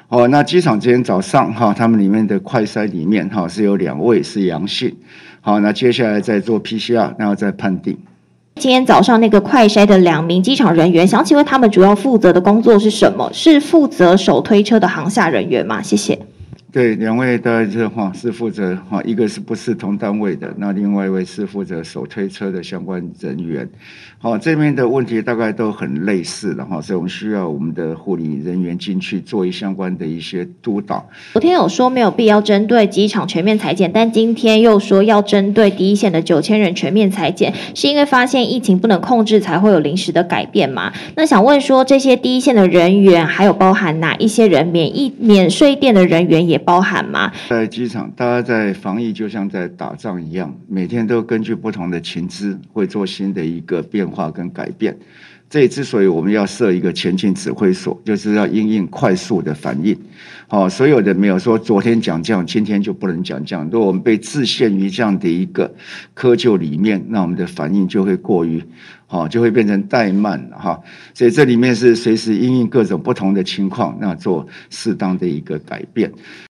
那机场今天早上他们里面的快筛里面是有2位是阳性，那接下来再做 PCR， 然后再判定。 今天早上那个快筛的2名机场人员，想请问他们主要负责的工作是什么？是负责手推车的航下人员吗？谢谢。 对，2位大概是负责一个是不是同单位的，那另外一位是负责手推车的相关人员。这边的问题大概都很类似的所以我们需要我们的护理人员进去做相关的一些督导。 昨天有说没有必要针对机场全面裁剪，但今天又说要针对第一线的9000人全面裁剪，是因为发现疫情不能控制才会有临时的改变吗？那想问说，这些第一线的人员还有包含哪一些人？免税店的人员也包含吗？ 在机场，大家在防疫就像在打仗一样，每天都根据不同的情资会做新的一个变化跟改变。这之所以我们要设一个前进指挥所，就是要因应快速的反应。所有的没有说昨天讲这样，今天就不能讲这样。如果我们被制限于这样的一个窠臼里面，那我们的反应就会过于就会变成怠慢所以这里面是随时因应各种不同的情况，那做适当的一个改变。